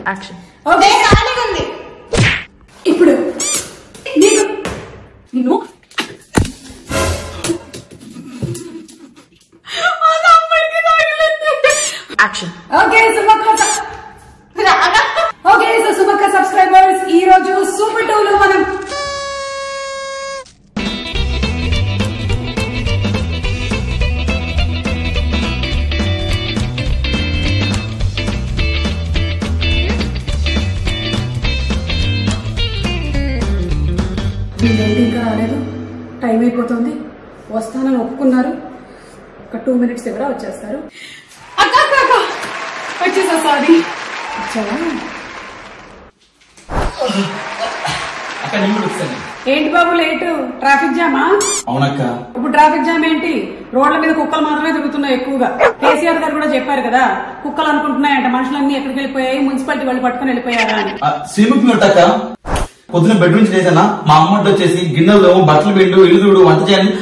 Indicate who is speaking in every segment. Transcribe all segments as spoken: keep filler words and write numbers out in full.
Speaker 1: Action. Okay ఖాళీగా ఉంది. ఇప్పుడు నీకు నిన్ను action. Okay Sumakka. Okay so Sumakka subscribers, ఈ రోజు సూపర్ టూ లో మనం వీళ్ళేంటి ఇంకా రాలేదు, టైం అయిపోతుంది. వస్తానని ఒప్పుకున్నారు, ఒక టూ మినిట్స్ ఎవరా వచ్చేస్తారు. అక్క అక్క అక్క వచ్చేసా. సారీ వచ్చావా? ఏంటి బాబు లేటు? ట్రాఫిక్ జామా?
Speaker 2: అవునక్క.
Speaker 1: ఇప్పుడు ట్రాఫిక్ జామ్ ఏంటి? రోడ్ల మీద కుక్కలు మాత్రమే తిరుగుతున్నాయి ఎక్కువగా. కేసీఆర్ గారు కూడా చెప్పారు కదా, కుక్కలు అనుకుంటున్నాయంట మనుషులన్నీ ఎక్కడికి వెళ్ళిపోయాయి, మున్సిపాలిటీ వాళ్ళు పట్టుకుని వెళ్ళిపోయారా అని.
Speaker 2: శ్రీముఖి అక్క పొద్దున బెడ్ నుంచి లేచానా, మా అమ్మ వచ్చేసి గిన్నెలు బట్టలు పిండు ఇల్లు వంట చేయాలి.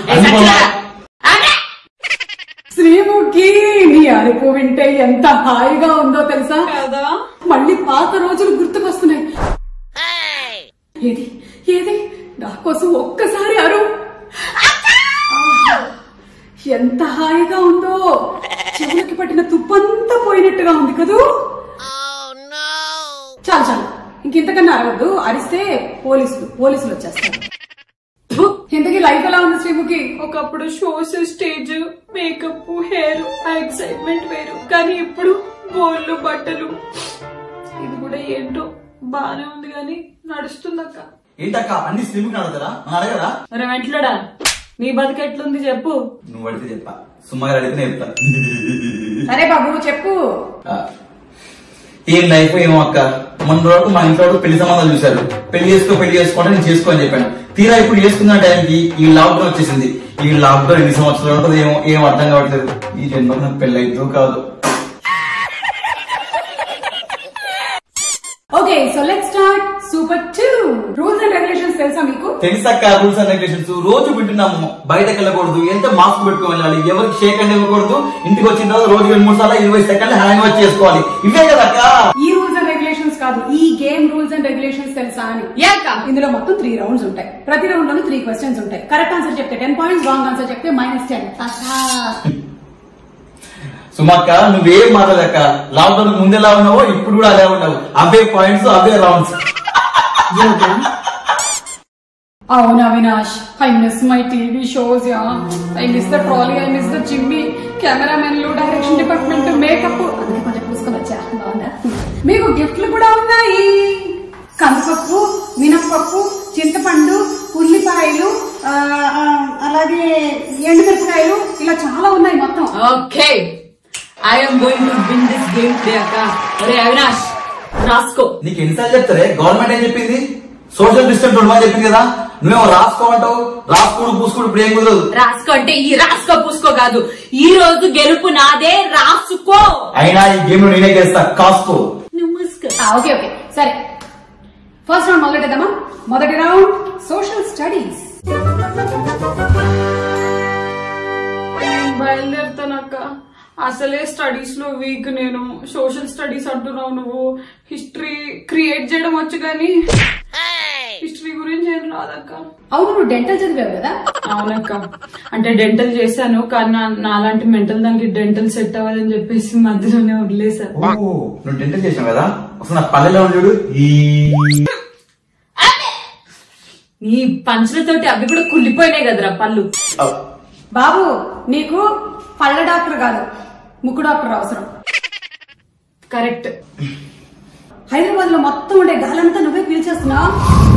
Speaker 1: శ్రీముఖి నీ అరుపు వింటే ఎంత హాయిగా ఉందో తెలుసా కదా. మళ్ళీ పాత రోజులు గుర్తుకొస్తున్నాయి. ఏది ఏది నా కోసం ఒక్కసారి అరు. ఎంత హాయిగా ఉందో, చెవులకి పట్టిన తుప్పంతా పోయినట్టుగా ఉంది కదూ. చాలు చాలు, ఇంకెంతకన్నా అరవద్దు. అరిస్తే పోలీసులు పోలీసులు వచ్చేస్తారు. ఇంతకీ లైఫ్ ఎలా ఉంది శ్రీముఖి?
Speaker 3: ఒకప్పుడు షోస్, స్టేజ్, మేకప్, హెయిర్, ఆ ఎక్సైట్మెంట్ వేరు. కానీ ఇప్పుడు బోర్లు, బట్టలు, ఇది కూడా ఏంటో బానే ఉంది కానీ నడుస్తుందక్క.
Speaker 2: ఏంటక్క అన్ని శ్రీముఖి అడుగుతారా, అడగరా?
Speaker 3: మరి వెంటలోడా నీ బతుకు ఎట్లుంది చెప్పు.
Speaker 2: నువ్వు అడిగితే చెప్పా, సుమ్మగా అడిగితే చెప్తా.
Speaker 1: సరే బాబు చెప్పు.
Speaker 2: ఏం లైఫ్ ఏమో అక్క. మొన్న వరకు మా ఇంట్లో పెళ్లి సంబంధాలు చూశారు. పెళ్లి చేసుకో పెళ్లి చేసుకోండి నేను చేసుకో అని చెప్పాను. తీరా ఇప్పుడు చేసుకున్న టైంకి ఈ లాక్డౌన్ వచ్చేసింది. ఈ లాక్డౌన్ ఎన్ని సంవత్సరాలు ఉంటుంది ఏమో ఏం అర్థం కావట్లేదు. ఈ జన్మకు నాకు పెళ్లి అయితో కాదు.
Speaker 1: Okay so let's start super two. Rules and regulations తెలుసా మీకు?
Speaker 2: తెలుసక్క. రూల్స్ అండ్ రెగ్యులేషన్స్ రోజు వింటున్నాము. బయటకు వెళ్ళకూడదు, ఎంత మాస్క్ పెట్టుకుని వెళ్ళాలి, ఎవరికి షేక్ హ్యాండ్ ఇవ్వకూడదు, ఇంటికి వచ్చిన తర్వాత రోజు రెండు మూడు సార్లు ఇరవై సెకండ్లు హ్యాండ్ వాష్ చేసుకోవాలి. ఇవే కదక్క
Speaker 1: ఈ రూల్స్ అండ్ రెగ్యులేషన్స్. కాదు, ఈ గేమ్ రూల్స్ అండ్ రెగ్యులేషన్స్ తెలుసా అని. ఇందులో మొత్తం త్రీ రౌండ్స్ ఉంటాయి. ప్రతి రౌండ్ లోనే త్రీ క్వశ్చన్స్ ఉంటాయి. కరెక్ట్ ఆన్సర్ చెప్తే టెన్ పాయింట్స్, రాంగ్ ఆన్సర్ చెప్తే మైనస్ టెన్.
Speaker 2: సుమక్క నువ్వేం మాట్లాడక, లాక్డౌన్ ముందెలా ఉన్నావో ఇప్పుడు కూడా అలా ఉన్నావు. అవే పాయింట్స్, అవే రౌండ్స్.
Speaker 1: అవును Avinash, I miss my TV shows yeah. I miss the trolley, I miss the jimmy, కెమెరామెన్లు, డైరెక్షన్ డిపార్ట్మెంట్, మేకప్. అందుకే కొంచెం పూసుకొని వచ్చా. బాగుందా? మీకు గిఫ్ట్లు కూడా ఉన్నాయి. కందిపప్పు, మినప్పప్పు, చింతపండు, ఉల్లిపాయలు, అలాగే ఎండుమిరపకాయలు, ఇలా చాలా ఉన్నాయి మొత్తం.
Speaker 3: Okay, I am going to win this game today అక్క. అరే అవినాష్ రాసుకో.
Speaker 2: నీకు ఎన్నిసార్లు చెప్తారే, గవర్నమెంట్ ఏం చెప్పింది? సోషల్ డిస్టెన్స్ ఉండమని చెప్పింది కదా. నువ్వేమో రాసుకోమంటావు. రాసుకోడు పూసుకోడు ఇప్పుడు ఏం కుదరదు.
Speaker 3: రాసుకో అంటే ఈ రాసుకో పూసుకో కాదు. ఈ రోజు గెలుపు నాదే, రాసుకో.
Speaker 2: అయినా ఈ గేమ్ లో నేనే గెలుస్తా, కాసుకో.
Speaker 1: ఓకే ఓకే సరే, ఫస్ట్ రౌండ్ మొదలెడదామా? మొదటి రౌండ్ సోషల్ స్టడీస్.
Speaker 3: బయలుదేరుతానక్క. అసలే స్టడీస్ లో వీక్ నేను. సోషల్ స్టడీస్ అంటున్నావు నువ్వు. హిస్టరీ క్రియేట్ చేయడం వచ్చు కానీ హిస్టరీ గురించి ఏం రాదక్క.
Speaker 1: అవును, నువ్వు డెంటల్ చదివావు కదా?
Speaker 3: అవునక్క, అంటే డెంటల్ చేశాను కానీ నాలాంటి మెంటల్ దానికి డెంటల్ సెట్ అవ్వాలని చెప్పేసి మధ్యలోనే వదిలేశాను.
Speaker 2: నువ్వు డెంటల్ చేసావు కదా, అసలు నా పల్లెలో చూడు.
Speaker 3: నీ పంచులతోటి అవి కూడా కుళ్ళిపోయినాయి కదరా పళ్ళు.
Speaker 1: బాబు నీకు పళ్ళ డాక్టర్ కాదు, ముక్కు డాక్టర్ అవసరం.
Speaker 3: కరెక్ట్.
Speaker 1: హైదరాబాద్ లో మొత్తం ఉండే గాలంతా నువ్వే పీల్చేస్తున్నావు.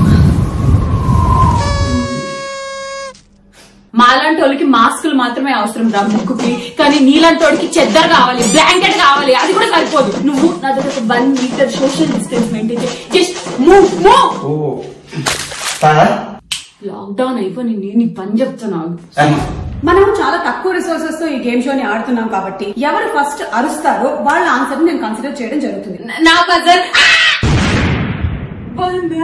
Speaker 3: మాలాంటి వాళ్ళకి మాస్కులు మాత్రమే అవసరం రా ముక్కుకి, కానీ నీలాంటి వాడికి చెద్దర్ కావాలి, బ్లాంకెట్ కావాలి. అది కూడా సరిపోదు. నువ్వు నా దగ్గర one metre social distance maintain చేయి. Just move move. లాక్డౌన్ అయిపోయి నేను నీ పని చెప్తున్నాను.
Speaker 1: మనం చాలా తక్కువ రిసోర్సెస్ తో ఈ గేమ్ షోని ఆడుతున్నాం కాబట్టి ఎవరు ఫస్ట్ అరుస్తారో వాళ్ళ ఆన్సర్ నేను కన్సిడర్ చేయడం జరుగుతుంది.
Speaker 3: నా బజర్ బాగుందా?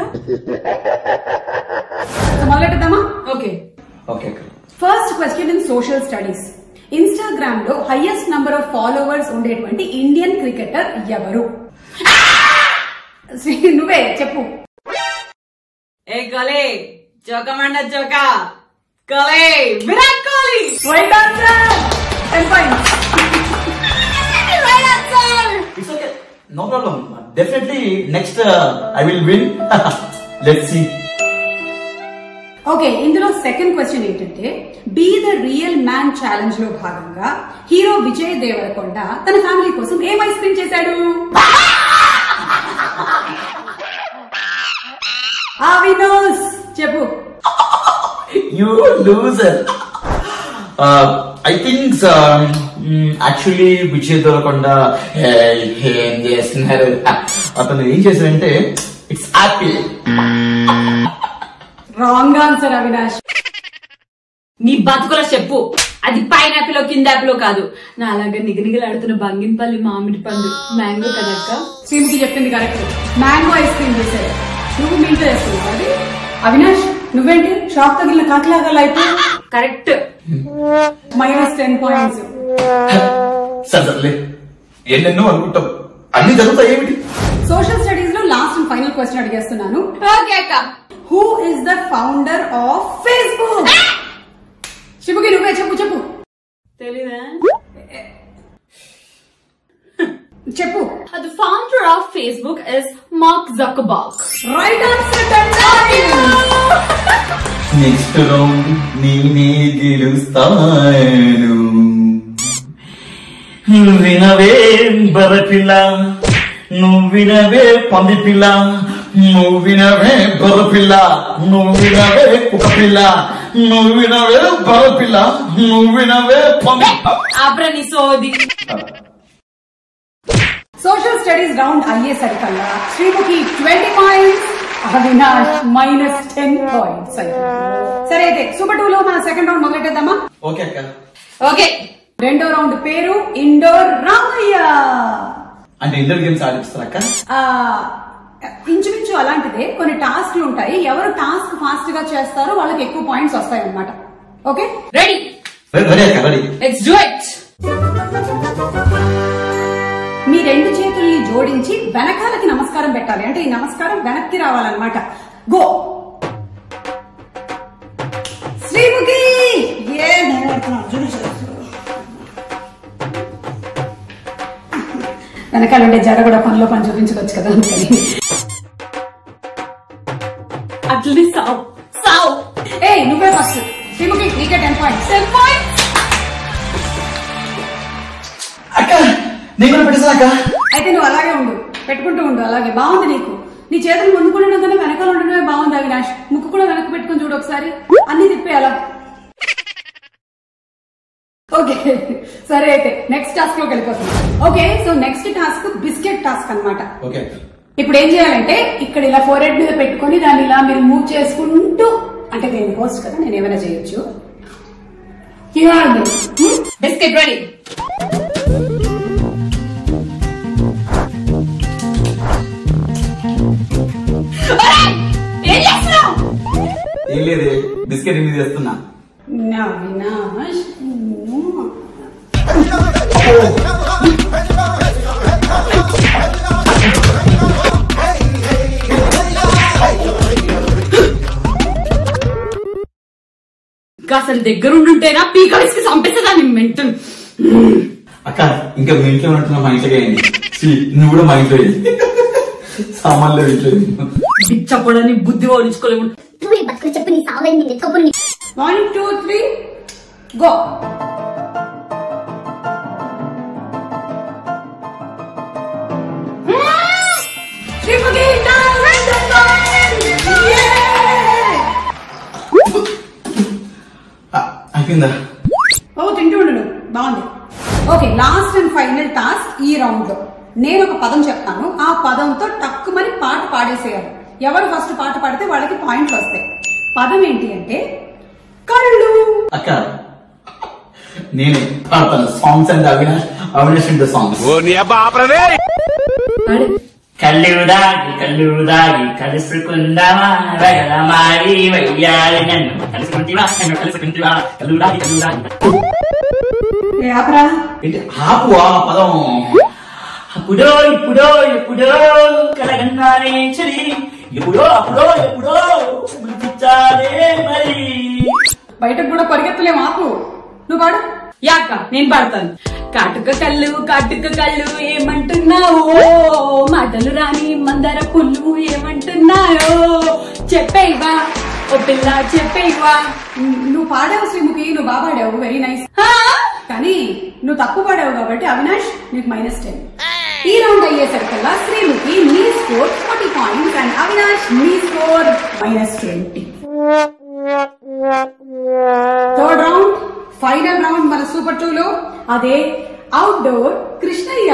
Speaker 1: మొదలెడదామా?
Speaker 3: Okay
Speaker 2: okay.
Speaker 1: First question in social studies. Instagram లో హైయెస్ట్ నంబర్ ఆఫ్ ఫాలోవర్స్ ఉండేటువంటి ఇండియన్ క్రికెటర్ ఎవరు? నువ్వే చెప్పు.
Speaker 3: ఏ కోహ్లీ జోకమండ జోక Kohli Virat Kohli.
Speaker 1: Right answer. Ten points.
Speaker 3: Right answer.
Speaker 2: It's okay, no problem. Definitely next I will win. Let's see.
Speaker 1: Okay, ఇందులో second question ఏంటంటే be the real man challenge లో భాగంగా హీరో విజయ్ దేవరకొండ తన ఫ్యామిలీ కోసం ఏం ఐస్ క్రీమ్ చేశాడు? అవినాష్ చెప్పు.
Speaker 2: You loser. I think actually Vijay Devarakonda ఏం చేస్తున్నారు, అతను ఏం చేశారంటే it's apple.
Speaker 1: Wrong answer Avinash.
Speaker 3: నీ బతుకుల చెప్పు, అది పైనాపిల్ కింద యాపిల్ కాదు. నా అలాగా నిగనిగలాడుతున్న బంగినపల్లి మామిడి పండు మ్యాంగో కదక్క.
Speaker 1: శ్రీముఖి చెప్పింది కరెక్ట్, మ్యాంగో ఐస్ క్రీమ్ చేశారు. నువ్వు మీ ఇంట్లో వేసుకున్నావు అది. అవినాష్ నువ్వేంటి షాక్ తగిలిన కాకిలాగా అయిపోయి.
Speaker 3: కరెక్ట్.
Speaker 1: Minus ten points.
Speaker 2: సర్లే, ఎన్నెన్నో అనుకుంటాం, అన్ని జరుగుతాయి ఏమిటి.
Speaker 1: సోషల్ స్టడీస్ లో లాస్ట్ అండ్ ఫైనల్ క్వశ్చన్ అడిగేస్తున్నాను.
Speaker 3: ఓకే అక్క.
Speaker 1: Who is the founder of Facebook? శివుకి నువ్వే చెప్పు చెప్పు.
Speaker 3: తెలీదా?
Speaker 1: చెప్పు.
Speaker 3: The founder of Facebook is Mark Zuckerberg.
Speaker 1: Right answer.
Speaker 2: Next round నేనే గెలుస్తాను. వినవే బరపిల్ల, నువ్వు వినవే పంది పిల్ల, నువ్వు వినవే బొర్ర పిల్ల, నువ్వు వినవే కుక్క పిల్ల, నువ్వు వినవే బొర్ర పిల్ల, నువ్వు వినవే పంది.
Speaker 3: ఆబ్రని సోది.
Speaker 1: సోషల్ స్టడీస్ రౌండ్ అయ్యేసరికల్లా Sreemukhi twenty points, Avinash minus ten points. సరే అయితే సూపర్ టూ లో మన సెకండ్ రౌండ్ మొదలెట్టేద్దామా?
Speaker 2: ఓకే అక్క.
Speaker 3: ఓకే.
Speaker 1: రెండో రౌండ్ పేరు ఇండోర్ రామయ్య.
Speaker 2: అంటే ఇండోర్ గేమ్స్ ఆడిపిస్తారు అక్క?
Speaker 1: ఇంచుమించు అలాంటిదే. కొన్ని టాస్క్లు ఉంటాయి, ఎవరు టాస్క్ ఫాస్ట్ గా చేస్తారో వాళ్ళకి ఎక్కువ పాయింట్స్ వస్తాయి అన్నమాట. Okay
Speaker 3: ready?
Speaker 2: రెడీ అక్క, రెడీ.
Speaker 3: Let's do it.
Speaker 1: మీ రెండు చేతుల్ని జోడించి వెనకాలకి నమస్కారం పెట్టాలి. అంటే ఈ నమస్కారం వెనక్కి రావాలన్నమాట. గో. శ్రీముఖి ఏ వెనకాలంటే జడ కూడా పనిలో పని చూపించుకోవచ్చు కదా.
Speaker 3: అట్లనే సావు సావు.
Speaker 1: ఏ నువ్వే ఫస్ట్. శ్రీముఖి నీకే టెన్ పాయింట్స్.
Speaker 3: Ten points.
Speaker 2: అక్క నేను కూడా పెట్టేసా అక్క.
Speaker 1: అయితే నువ్వు అలాగే ఉండు, పెట్టుకుంటూ ఉండు. అలాగే బాగుంది నీకు. నీ చేతులు ముందుకు ఉండడం కన్నా వెనకాల ఉండడమే బాగుంది అవినాష్. ముక్కు కూడా వెనక్కి పెట్టుకుని చూడు ఒకసారి, అన్ని తిప్పేయాలా. ఓకే సరే అయితే నెక్స్ట్ టాస్క్ లోకి వెళ్ళిపోతుంది. Okay so next task biscuit task అన్నమాట.
Speaker 2: ఓకే.
Speaker 1: ఇప్పుడు ఏం చేయాలంటే ఇక్కడ ఇలా ఫోర్ హెడ్ మీద పెట్టుకుని దాన్ని ఇలా మీరు మూవ్ చేసుకుంటూ, అంటే నేను హోస్ట్ కదా, నేను ఏమైనా చేయొచ్చు.
Speaker 3: Biscuit ready.
Speaker 2: ఏం లేదు, బిస్కెట్ మీద చేస్తున్నా.
Speaker 1: అవినాష్
Speaker 3: అసలు దగ్గరుండుంటేనా పీక వేసుకు చంపేస్తుందని మెంటల్.
Speaker 2: అక్క ఇంకా మీ ఇంట్లో ఉంటున్నా, మా ఇంట్లో అయింది. నువ్వు కూడా మా ఇంట్లో సామాన్లు ఇంట్లో
Speaker 3: చెప్పడని బుద్ధి ఓడించుకోలేము.
Speaker 4: చెప్పు నీ సావైంది నెత్తుకుని.
Speaker 1: One two three go.
Speaker 2: అయిపోయిందా?
Speaker 1: ఓ తింటూ ఉండు, బాగుంది. Okay last and final task ఈ రౌండ్ లో. నేను ఒక పదం చెప్తాను, ఆ పదంతో టక్కుమని పాట పాడేసేయాలి. ఎవరు ఫస్ట్ పాట పాడితే వాళ్ళకి పాయింట్లు వస్తాయి. పదం ఏంటి అంటే కళ్ళు.
Speaker 2: అక్క నేను పాడతాను songs and Avinash Avinash and songs.
Speaker 5: కళ్ళు దాగి కళ్ళు దాగి కలుసుకుందామా రగలమాడి వయ్యాలి నన్ను కలుసుకుంటివా నన్ను కలుసుకుంటివా కళ్ళు దాగి కళ్ళు దాగి.
Speaker 1: ఆపరా
Speaker 2: ఏంటి ఆపు? ఆ పదం
Speaker 5: అప్పుడో ఇప్పుడో ఎప్పుడో కలగన్నానే చలి ఎప్పుడో అప్పుడో ఎప్పుడో గుర్తించాలే మరి.
Speaker 1: బయటకు కూడా పరిగెత్తలే మాకు. నువ్వు పాడు.
Speaker 3: యాక నేను పాడతాను. కాటుక కళ్ళు కాటుక కళ్ళు ఏమంటున్నావో, మాటలు రాని మందర పుల్లు ఏమంటున్నాయో, చెప్పేవా ఓ పిల్ల చెప్పేవా.
Speaker 1: నువ్వు పాడావు శ్రీముఖి, నువ్వు బాగా పాడావు, వెరీ నైస్. కానీ నువ్వు తప్పు పాడావు కాబట్టి అవినాష్ నీకు మైనస్ టెన్. ఈ రౌండ్ అయ్యేసరికల్లా శ్రీముఖి నీ score forty points and Avinash నీ score minus twenty. Third round, final round మన సూపర్ టూ లో, అదే అవుట్డోర్ కృష్ణయ్య.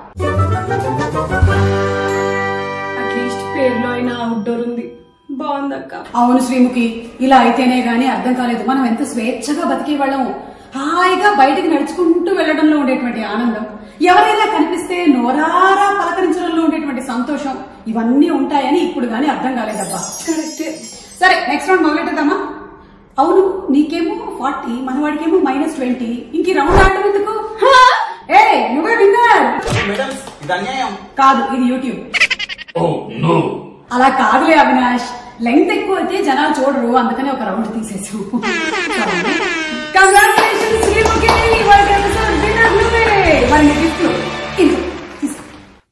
Speaker 3: అట్లీస్ట్ పేరులో అయినా అవుట్డోర్ ఉంది, బాగుందక్క.
Speaker 1: అవును శ్రీముఖి, ఇలా అయితేనే గానీ అర్థం కాలేదు మనం ఎంత స్వేచ్ఛగా బతికే వాళ్ళము. హాయిగా బయటికి నడుచుకుంటూ వెళ్లడంలో ఉండేటువంటి ఆనందం, ఎవరైనా కనిపిస్తే నోరారా పలకరించడంలో ఉండేటువంటి సంతోషం, ఇవన్నీ ఉంటాయని ఇప్పుడు గానీ అర్థం కాలేదబ్బా.
Speaker 3: కరెక్ట్.
Speaker 1: సరే నెక్స్ట్ రౌండ్ మొదలెట్టేద్దామా? అవును, నీకేమో ఫార్టీ, మనవాడికేమో మైనస్ ట్వంటీ. ఇంక ఈ రౌండ్ ఆడటం ఎందుకు? ఏ నువ్వే విన్నర్.
Speaker 2: మేడం ఇది అన్యాయం.
Speaker 1: కాదు, ఇది యూట్యూబ్. అలా కాదులే అవినాష్, లెంగ్త్ ఎక్కువ అయితే జనాలు చూడరు, అందుకని ఒక రౌండ్ తీసేసాం. కంగ్రాచులేషన్స్ శ్రీముఖి, ఇవాల్టి ఎపిసోడ్ విన్నర్ నువ్వే. మరి నీ గిఫ్ట్లు తీసుకో.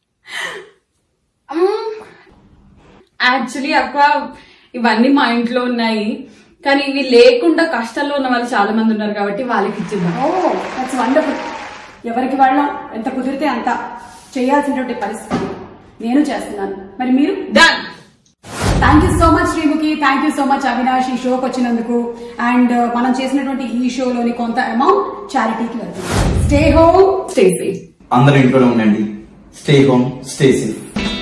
Speaker 3: యాక్చువల్లీ అక్క ఇవన్నీ మా ఇంట్లో ఉన్నాయి, కానీ ఇవి లేకుండా కష్టాల్లో ఉన్న వాళ్ళు చాలా మంది ఉన్నారు కాబట్టి వాళ్ళకి ఇచ్చింది.
Speaker 1: Oh that's wonderful. ఎవరికి వాళ్ళం ఎంత కుదిరితే అంత చేయాల్సినటువంటి పరిస్థితి నేను చేస్తున్నాను. మరి మీరు?
Speaker 3: Done.
Speaker 1: Thank you so much Sreemukhi, thank you so much Avinash ఈ షోకి వచ్చినందుకు. అండ్ మనం చేసినటువంటి ఈ షోలోని కొంత అమౌంట్ చారిటీకి వెళ్తుంది. Stay home,
Speaker 3: stay safe.
Speaker 2: అందరూ ఇంట్లోనే ఉండండి. Stay home, stay safe.